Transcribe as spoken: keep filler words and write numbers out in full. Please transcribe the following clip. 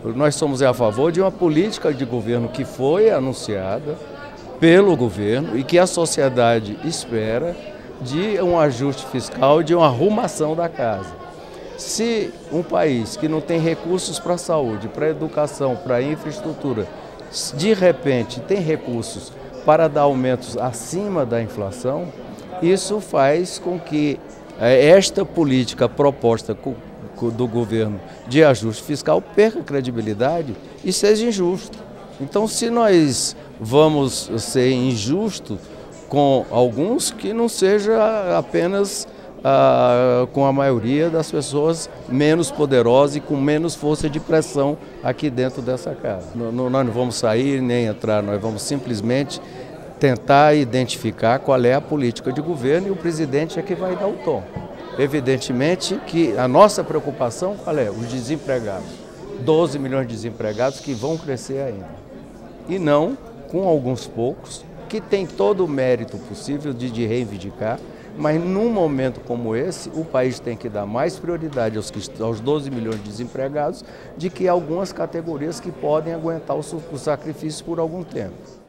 nós somos a favor de uma política de governo que foi anunciada pelo governo e que a sociedade espera, de um ajuste fiscal, de uma arrumação da casa. Se um país que não tem recursos para a saúde, para a educação, para a infraestrutura, de repente tem recursos para dar aumentos acima da inflação, isso faz com que esta política proposta do governo de ajuste fiscal perca credibilidade e seja injusto. Então, se nós vamos ser injustos com alguns, que não seja apenas ah, com a maioria das pessoas menos poderosas e com menos força de pressão aqui dentro dessa casa. Nós não vamos sair nem entrar, nós vamos simplesmente tentar identificar qual é a política de governo e o presidente é que vai dar o tom. Evidentemente que a nossa preocupação, qual é? Os desempregados. doze milhões de desempregados que vão crescer ainda. E não com alguns poucos, que tem todo o mérito possível de, de reivindicar, mas num momento como esse, o país tem que dar mais prioridade aos, aos doze milhões de desempregados do que algumas categorias que podem aguentar o, o sacrifício por algum tempo.